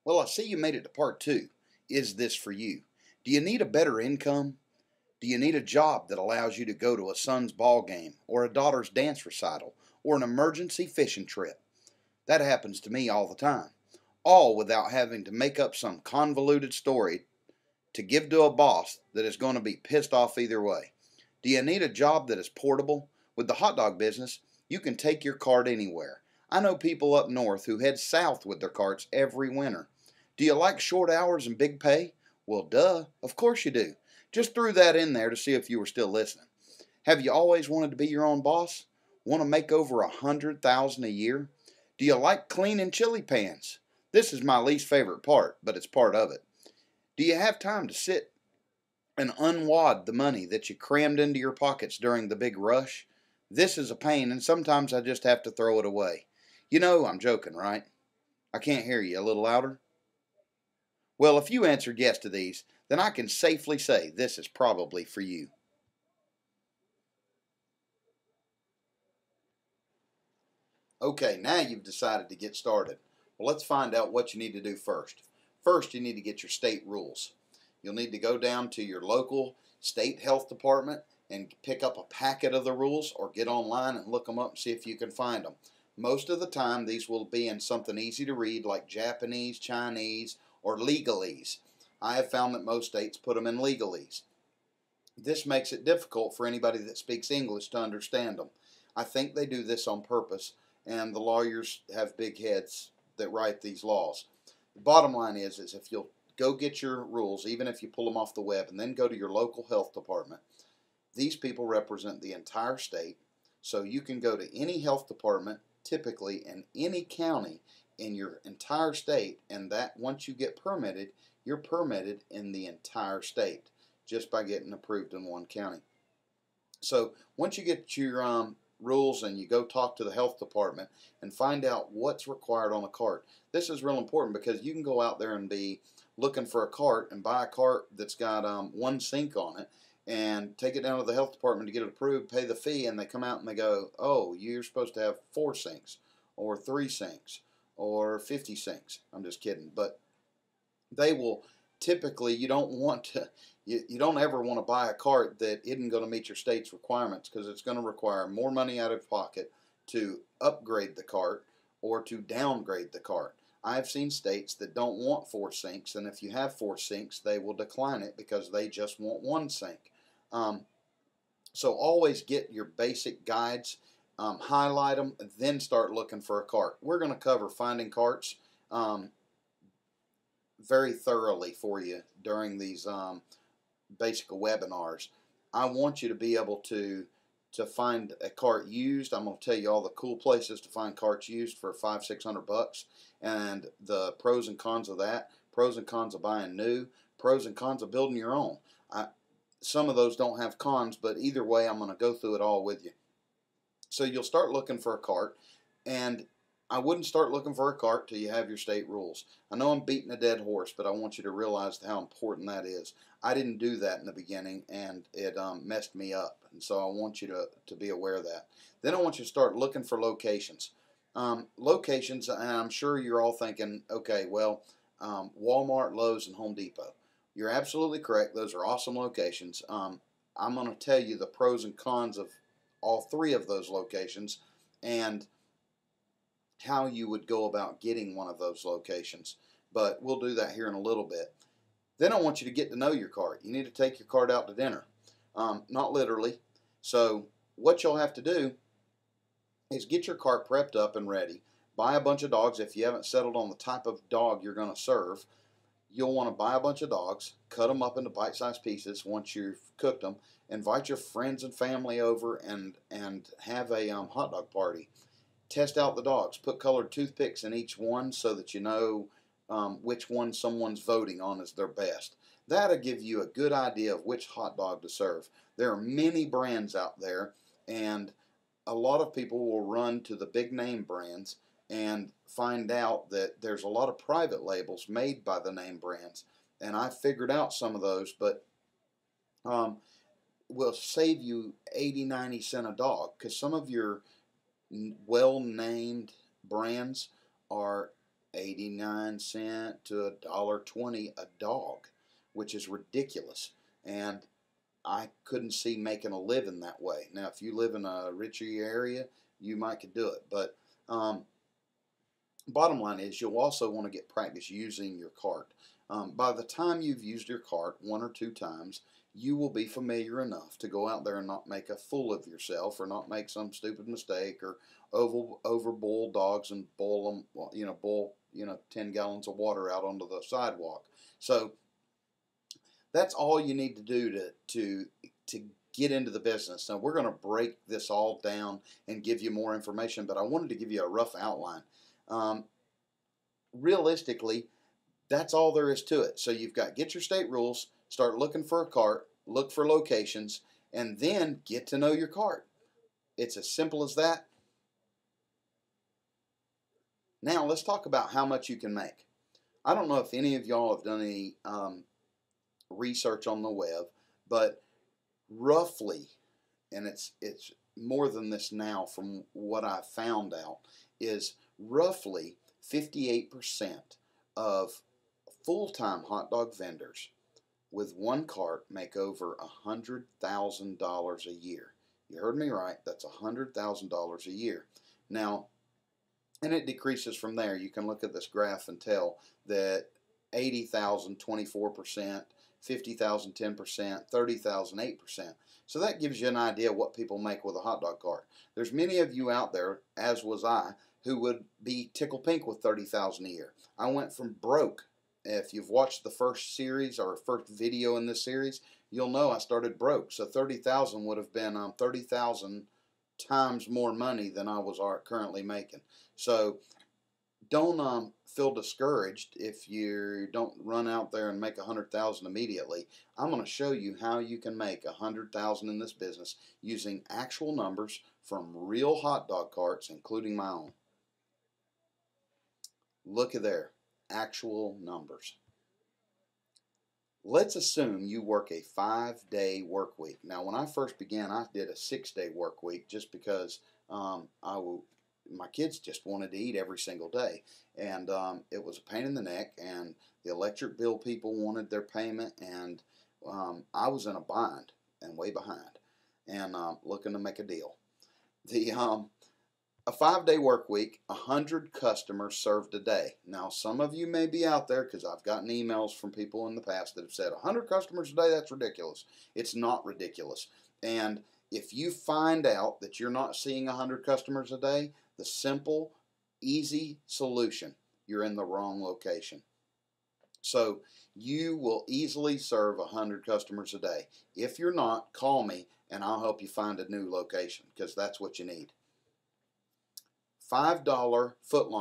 Well, I see you made it to part two. Is this for you? Do you need a better income? Do you need a job that allows you to go to a son's ball game or a daughter's dance recital or an emergency fishing trip? That happens to me all the time, all without having to make up some convoluted story to give to a boss that is going to be pissed off either way. Do you need a job that is portable? With the hot dog business, you can take your cart anywhere. I know people up north who head south with their carts every winter. Do you like short hours and big pay? Well, duh, of course you do. Just threw that in there to see if you were still listening. Have you always wanted to be your own boss? Want to make over $100,000 a year? Do you like cleaning chili pans? This is my least favorite part, but it's part of it. Do you have time to sit and unwad the money that you crammed into your pockets during the big rush? This is a pain, and sometimes I just have to throw it away. You know, I'm joking, right? I can't hear you. A little louder? Well, if you answered yes to these, then I can safely say this is probably for you. Okay, now you've decided to get started. Well, let's find out what you need to do first. First, you need to get your state rules. You'll need to go down to your local state health department and pick up a packet of the rules, or get online and look them up and see if you can find them. Most of the time, these will be in something easy to read like Japanese, Chinese, or legalese. I have found that most states put them in legalese. This makes it difficult for anybody that speaks English to understand them. I think they do this on purpose, and the lawyers have big heads that write these laws. The bottom line is if you'll go get your rules, even if you pull them off the web, and then go to your local health department, these people represent the entire state, so you can go to any health department, typically in any county in your entire state, and that once you get permitted, you're permitted in the entire state just by getting approved in one county. So once you get your rules and you go talk to the health department and find out what's required on a cart. This is real important because you can go out there and be looking for a cart and buy a cart that's got one sink on it and take it down to the health department to get it approved, pay the fee, and they come out and they go, oh, you're supposed to have 4 sinks or 3 sinks or 50 sinks. I'm just kidding. But they will typically, you don't want to, you don't ever want to buy a cart that isn't going to meet your state's requirements, because it's going to require more money out of pocket to upgrade the cart or to downgrade the cart. I've seen states that don't want 4 sinks, and if you have 4 sinks, they will decline it because they just want 1 sink. So always get your basic guides, highlight them, then start looking for a cart. We're going to cover finding carts very thoroughly for you during these basic webinars. I want you to be able to find a cart used. I'm going to tell you all the cool places to find carts used for $500-600 and the pros and cons of that, pros and cons of buying new, pros and cons of building your own. Some of those don't have cons, but either way, I'm going to go through it all with you. So you'll start looking for a cart, and I wouldn't start looking for a cart till you have your state rules. I know I'm beating a dead horse, but I want you to realize how important that is. I didn't do that in the beginning, and it messed me up, and so I want you to be aware of that. Then I want you to start looking for locations. Locations, and I'm sure you're all thinking, okay, well, Walmart, Lowe's, and Home Depot. You're absolutely correct. Those are awesome locations. I'm going to tell you the pros and cons of all 3 of those locations and how you would go about getting one of those locations. But we'll do that here in a little bit. Then I want you to get to know your cart. You need to take your cart out to dinner. Not literally. So what you'll have to do is get your cart prepped up and ready. Buy a bunch of dogs. If you haven't settled on the type of dog you're going to serve, you'll want to buy a bunch of dogs, cut them up into bite-sized pieces once you've cooked them, invite your friends and family over, and have a hot dog party. Test out the dogs. Put colored toothpicks in each one so that you know which one someone's voting on as their best. That'll give you a good idea of which hot dog to serve. There are many brands out there, and a lot of people will run to the big name brands and find out that there's a lot of private labels made by the name brands. And I figured out some of those, but will save you 80-90 cents a dog, because some of your well-named brands are 89 cents to $1.20 a dog, which is ridiculous. And I couldn't see making a living that way. Now, if you live in a richer area, you might could do it. But bottom line is, you'll also want to get practice using your cart. By the time you've used your cart 1 or 2 times, you will be familiar enough to go out there and not make a fool of yourself, or not make some stupid mistake, or over boil dogs and boil them, 10 gallons of water out onto the sidewalk. So that's all you need to do to get into the business. Now, we're going to break this all down and give you more information, but I wanted to give you a rough outline. Realistically, that's all there is to it. So you've got get your state rules, start looking for a cart, look for locations, and then get to know your cart. It's as simple as that. Now let's talk about how much you can make. I don't know if any of y'all have done any research on the web, but roughly, and it's more than this now from what I found out, is roughly 58% of full-time hot dog vendors with one cart make over $100,000 a year. You heard me right, that's $100,000 a year. Now, and it decreases from there. You can look at this graph and tell that 80,000, 24%, 50,000, 10%, 30,000, 8%. So that gives you an idea what people make with a hot dog cart. There's many of you out there, as was I, who would be tickle pink with 30,000 a year. I went from broke. If you've watched the first series or first video in this series, you'll know I started broke. So 30,000 would have been 30,000 times more money than I was currently making. So don't feel discouraged if you don't run out there and make 100,000 immediately. I'm going to show you how you can make 100,000 in this business using actual numbers from real hot dog carts, including my own. Look at there, actual numbers. Let's assume you work a 5-day work week. Now, when I first began, I did a 6-day work week just because my kids just wanted to eat every single day. And it was a pain in the neck, and the electric bill people wanted their payment, and I was in a bind and way behind, and looking to make a deal. A 5-day work week, 100 customers served a day. Now, some of you may be out there, because I've gotten emails from people in the past that have said 100 customers a day, that's ridiculous. It's not ridiculous. And if you find out that you're not seeing 100 customers a day, the simple, easy solution, you're in the wrong location. So you will easily serve 100 customers a day. If you're not, call me and I'll help you find a new location, because that's what you need. $5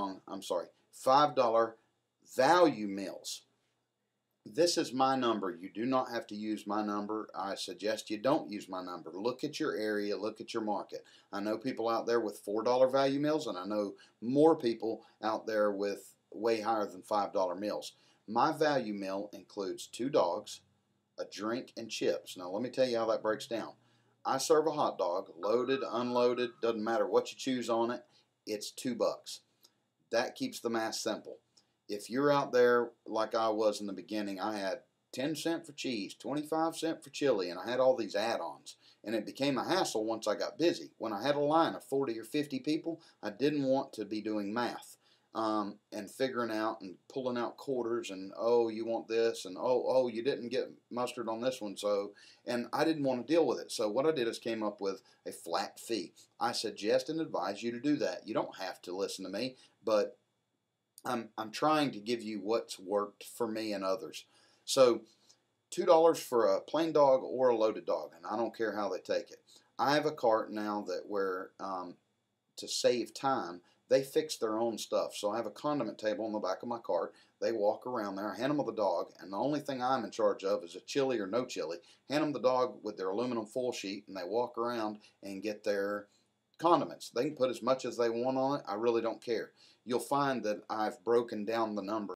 value meals. This is my number. You do not have to use my number. I suggest you don't use my number. Look at your area, look at your market. I know people out there with $4 value meals, and I know more people out there with way higher than $5 meals. My value meal includes 2 dogs, a drink, and chips. Now let me tell you how that breaks down. I serve a hot dog, loaded, unloaded, doesn't matter what you choose on it. It's $2. That keeps the math simple. If you're out there like I was in the beginning, I had 10 cents for cheese, 25 cents for chili, and I had all these add-ons. And it became a hassle once I got busy. When I had a line of 40 or 50 people, I didn't want to be doing math and figuring out and pulling out quarters and, oh, you want this, and oh, you didn't get mustard on this one, and I didn't want to deal with it. So what I did is came up with a flat fee. I suggest and advise you to do that. You don't have to listen to me, but I'm trying to give you what's worked for me and others. So $2 for a plain dog or a loaded dog, and I don't care how they take it. I have a cart now that where to save time, they fix their own stuff. So I have a condiment table on the back of my cart. They walk around there, I hand them the dog, and the only thing I'm in charge of is a chili or no chili. Hand them the dog with their aluminum foil sheet, and they walk around and get their condiments. They can put as much as they want on it. I really don't care. You'll find that I've broken down the number